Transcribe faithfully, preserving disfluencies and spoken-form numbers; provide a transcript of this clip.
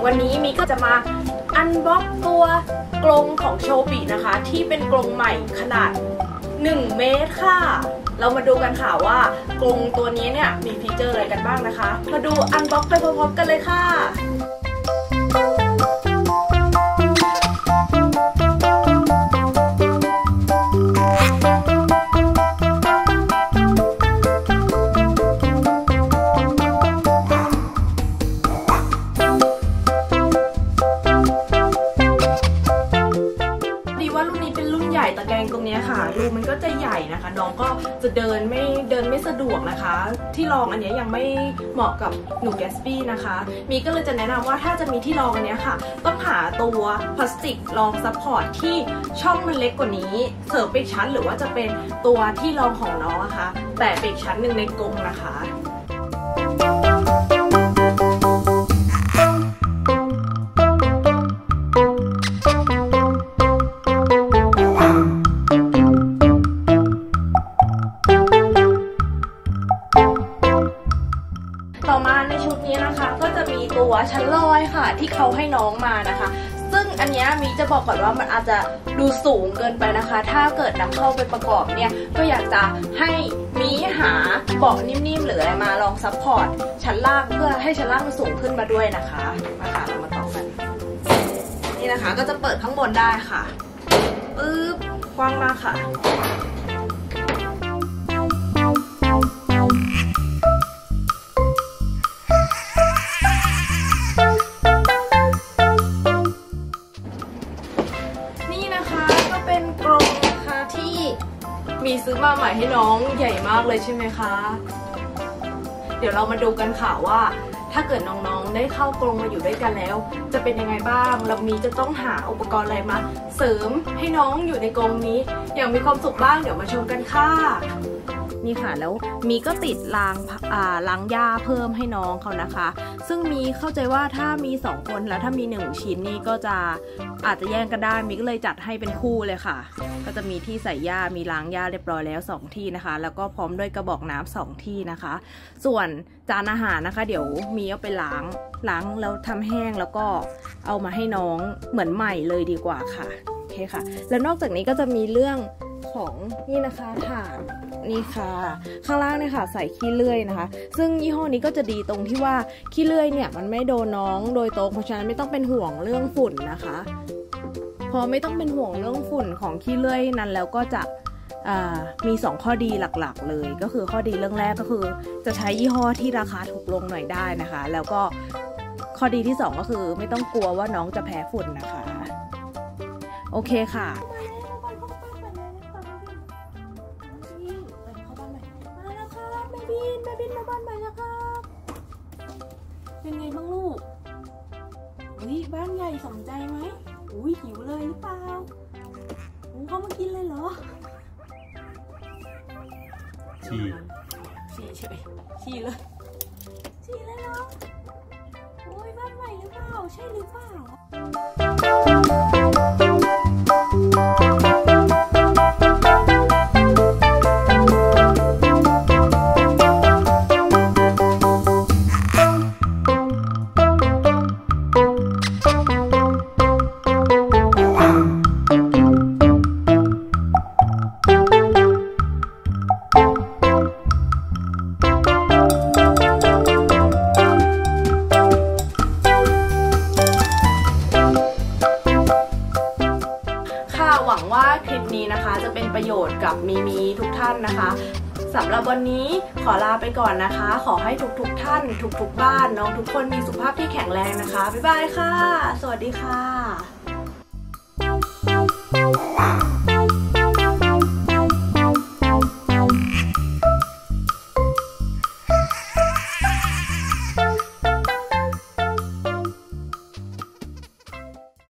วันนี้มีก็จะมาอันบ็อกตัวกรงของโชบินะคะที่เป็นกรงใหม่ขนาดหนึ่งเมตรค่ะเรามาดูกันค่ะว่ากรงตัวนี้เนี่ยมีฟีเจอร์อะไรกันบ้างนะคะมาดูอันบ็อกไปพร้อมๆกันเลยค่ะตะแกรงตรงนี้ค่ะรูมันก็จะใหญ่นะคะน้องก็จะเดินไม่เดินไม่สะดวกนะคะที่รองอันนี้ยังไม่เหมาะกับหนูแกสปี้นะคะมีก็เลยจะแนะนำว่าถ้าจะมีที่รองอันนี้ค่ะต้องหาตัวพลาสติกรองซัพพอร์ตที่ช่องมันเล็กกว่านี้เสริมไปอีกชั้นหรือว่าจะเป็นตัวที่รองของน้องนะคะแต่ไปอีกชั้นหนึ่งในกรงนะคะต่อมาในชุดนี้นะคะก็จะมีตัวชั้นลอยค่ะที่เขาให้น้องมานะคะซึ่งอันนี้มีจะบอกก่อนว่ามันอาจจะดูสูงเกินไปนะคะถ้าเกิดนำเข้าไปประกอบเนี่ยก็อยากจะให้มีหาเบาะนิ่มๆหรืออะไรมาลองซัพพอร์ตชั้นล่างเพื่อให้ชั้นล่างมันสูงขึ้นมาด้วยนะคะมาค่ะเรามาต่อกันนี่นะคะก็จะเปิดข้างบนได้ค่ะปึ๊บกว้างมากค่ะมีซื้อมาใหม่ให้น้องใหญ่มากเลยใช่ไหมคะเดี๋ยวเรามาดูกันค่ะว่าถ้าเกิดน้องๆได้เข้ากรงมาอยู่ด้วยกันแล้วจะเป็นยังไงบ้างเรามีจะต้องหาอุปกรณ์อะไรมาเสริมให้น้องอยู่ในกรงนี้อย่างมีความสุขบ้างเดี๋ยวมาชมกันค่ะนี่ค่ะแล้วมีก็ติดรางอ่าล้างหญ้าเพิ่มให้น้องเขานะคะซึ่งมีเข้าใจว่าถ้ามีสองคนแล้วถ้ามีหนึ่งชิ้นนี่ก็จะอาจจะแย่งกันได้มีก็เลยจัดให้เป็นคู่เลยค่ะก็จะมีที่ใส่หญ้ามีล้างหญ้าเรียบร้อยแล้วสองที่นะคะแล้วก็พร้อมด้วยกระบอกน้ำสองที่นะคะส่วนจานอาหารนะคะเดี๋ยวมีเอาไปล้างล้างแล้วทำแห้งแล้วก็เอามาให้น้องเหมือนใหม่เลยดีกว่าค่ะโอเคค่ะแล้วนอกจากนี้ก็จะมีเรื่องของนี่นะคะถ่านนี่ค่ะข้างล่างเนี่ยค่ะใส่ขี้เลื่อยนะคะซึ่งยี่ห้อนี้ก็จะดีตรงที่ว่าขี้เลื่อยเนี่ยมันไม่โดนน้องโดยตรงเพราะฉะนั้นไม่ต้องเป็นห่วงเรื่องฝุ่นนะคะพอไม่ต้องเป็นห่วงเรื่องฝุ่นของขี้เลื่อยนั้นแล้วก็จะมีสองข้อดีหลักๆเลยก็คือข้อดีเรื่องแรกก็คือจะใช้ยี่ห้อที่ราคาถูกลงหน่อยได้นะคะแล้วก็ข้อดีที่สองก็คือไม่ต้องกลัวว่าน้องจะแพ้ฝุ่นนะคะโอเคค่ะแม่บินมาบ้านใหม่แล้วครับเป็นไงบ้างลูกอุ้ยบ้านใหญ่สมใจไหมอุ้ยหิวเลยหรือเปล่าเขามากินเลยเหรอฉี่ฉี่ใช่ไหมฉี่เลยฉี่เลยเหรอโอ้ยบ้านใหม่หรือเปล่าใช่หรือเปล่าหวังว่าคลิปนี้นะคะจะเป็นประโยชน์กับมีมีทุกท่านนะคะสำหรับวันนี้ขอลาไปก่อนนะคะขอให้ทุกๆท่านทุกๆบ้านน้องทุกคนมีสุขภาพที่แข็งแรงนะคะบ๊ายบายค่ะสวัสดีค่ะ